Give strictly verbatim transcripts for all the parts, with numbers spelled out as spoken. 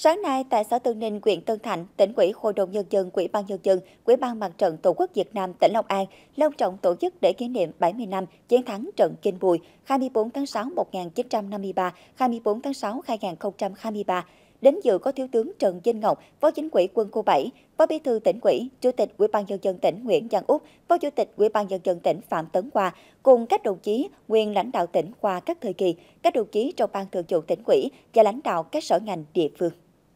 Sáng nay tại xã Tân Ninh, huyện Tân Thạnh, Tỉnh ủy, Hội đồng Nhân dân, Ủy ban Nhân dân, Ủy ban Mặt trận Tổ quốc Việt Nam tỉnh Long An long trọng tổ chức để kỷ niệm bảy mươi năm chiến thắng trận Kinh Bùi hai mươi tư tháng sáu năm một nghìn chín trăm năm mươi ba, hai mươi tư tháng sáu năm hai nghìn không trăm hai mươi ba. Đến dự có Thiếu tướng Trần Vinh Ngọc, Phó Chính ủy Quân khu bảy, Phó Bí thư Tỉnh ủy, Chủ tịch Ủy ban Nhân dân tỉnh Nguyễn Văn Úc, Phó Chủ tịch Ủy ban Nhân dân tỉnh Phạm Tấn Khoa, cùng các đồng chí nguyên lãnh đạo tỉnh qua các thời kỳ, các đồng chí trong Ban Thường vụ Tỉnh ủy và lãnh đạo các sở ngành địa phương.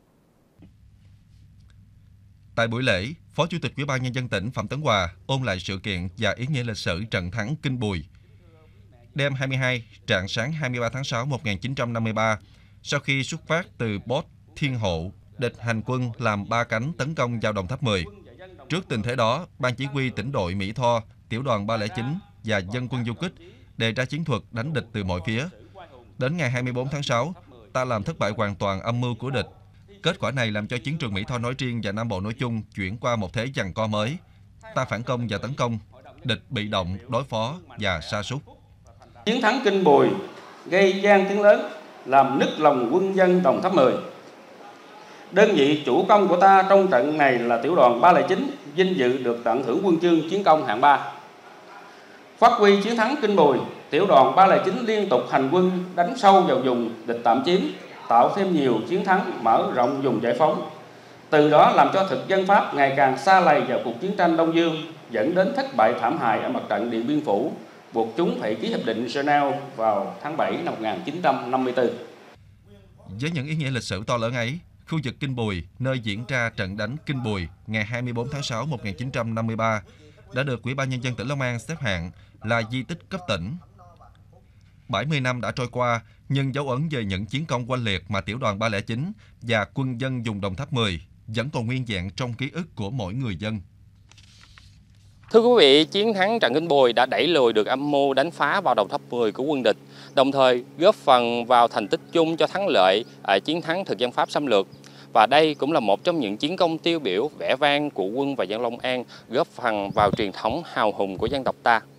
Tại buổi lễ, Phó Chủ tịch Ủy ban Nhân dân tỉnh Phạm Tấn Khoa ôn lại sự kiện và ý nghĩa lịch sử trận thắng Kinh Bùi. Đêm hai mươi hai, rạng sáng hai mươi ba tháng sáu năm một nghìn chín trăm năm mươi ba, sau khi xuất phát từ Port Thiên Hộ, địch hành quân làm ba cánh tấn công vào Đồng Tháp mười. Trước tình thế đó, Ban Chỉ huy tỉnh đội Mỹ Tho, Tiểu đoàn ba không chín và Dân quân du kích đề ra chiến thuật đánh địch từ mọi phía. Đến ngày hai mươi tư tháng sáu, ta làm thất bại hoàn toàn âm mưu của địch. Kết quả này làm cho chiến trường Mỹ Tho nói riêng và Nam Bộ nói chung chuyển qua một thế giằng co mới. Ta phản công và tấn công, địch bị động, đối phó và sa sút. Chiến thắng Kinh Bùi gây gian tiếng lớn, làm nức lòng quân dân Đồng Tháp mười. Đơn vị chủ công của ta trong trận này là Tiểu đoàn ba không chín, vinh dự được tặng thưởng huân chương chiến công hạng ba. Phát huy chiến thắng Kinh Bùi, Tiểu đoàn ba không chín liên tục hành quân đánh sâu vào vùng địch tạm chiếm, tạo thêm nhiều chiến thắng, mở rộng vùng giải phóng. Từ đó làm cho thực dân Pháp ngày càng sa lầy vào cuộc chiến tranh Đông Dương, dẫn đến thất bại thảm hại ở mặt trận Điện Biên Phủ, buộc chúng phải ký hiệp định Geneva vào tháng bảy năm một nghìn chín trăm năm mươi tư. Với những ý nghĩa lịch sử to lớn ấy, khu vực Kinh Bùi, nơi diễn ra trận đánh Kinh Bùi ngày hai mươi tư tháng sáu năm một nghìn chín trăm năm mươi ba, đã được Ủy ban Nhân dân tỉnh Long An xếp hạng là di tích cấp tỉnh. bảy mươi năm đã trôi qua, nhưng dấu ấn về những chiến công oanh liệt mà Tiểu đoàn ba không chín và quân dân vùng Đồng Tháp mười vẫn còn nguyên vẹn trong ký ức của mỗi người dân. Thưa quý vị, chiến thắng trận Kinh Bùi đã đẩy lùi được âm mưu đánh phá vào Đồng Tháp mười của quân địch, đồng thời góp phần vào thành tích chung cho thắng lợi ở chiến thắng thực dân Pháp xâm lược. Và đây cũng là một trong những chiến công tiêu biểu vẻ vang của quân và dân Long An, góp phần vào truyền thống hào hùng của dân tộc ta.